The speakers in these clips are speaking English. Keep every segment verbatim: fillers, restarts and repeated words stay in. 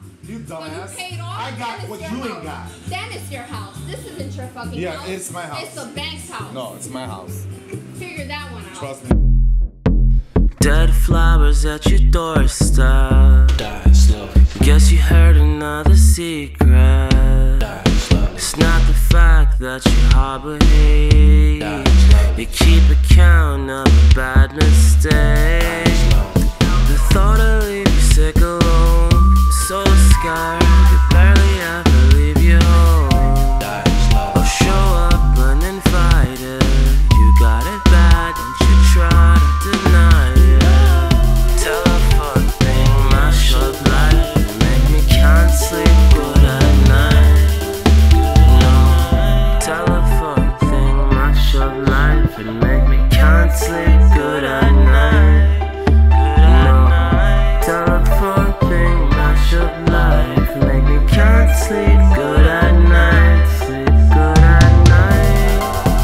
You dumbass. So you paid off, I got what you house. ain't got. Then it's your house. This isn't your fucking Yeah, house. it's my house. It's the bank's house. No, it's my house. Figure that one out. Trust me. Dead flowers at your doorstep. Die slow. Guess you heard another secret. Die slow. It's not the fact that you harbor hate. Die slow. You keep account of a bad mistake. The thought of leave you sick alone, so scared you barely ever leave your home. Die slow. Or show up uninvited. You got it bad, don't you try to deny it. Telephone thing, mashup life, make me can't sleep good at night. No, telephone thing, mashup life, and make me can't sleep good at night. No, telephone thing, mashup life, make me can't sleep good at night. Sleep good at night.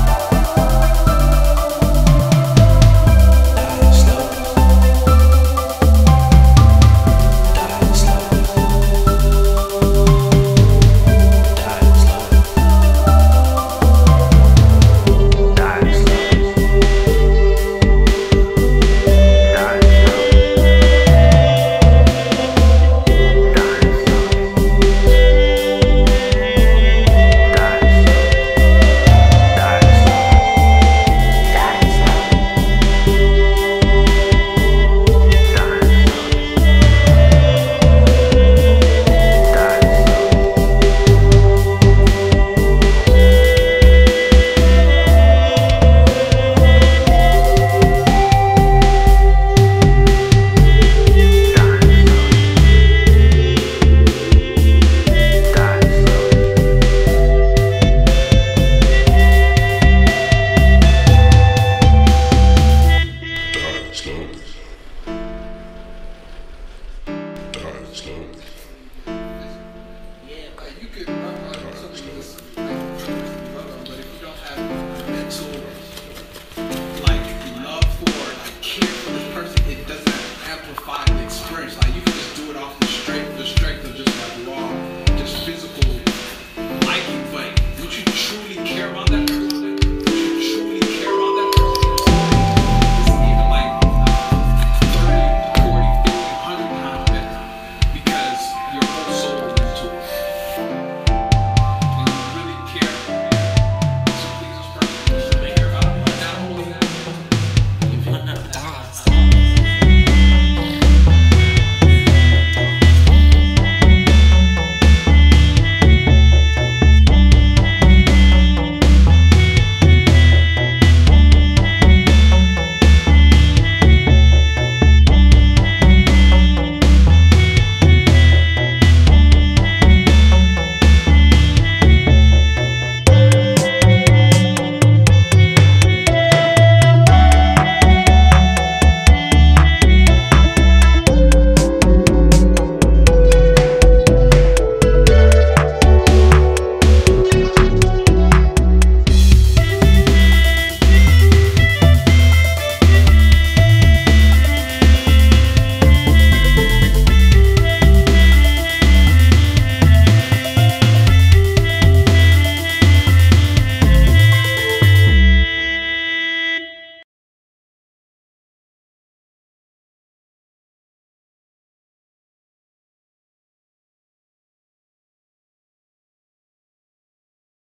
Die slow. Die slow. Die slow. Die slow. Die slow. Die slow.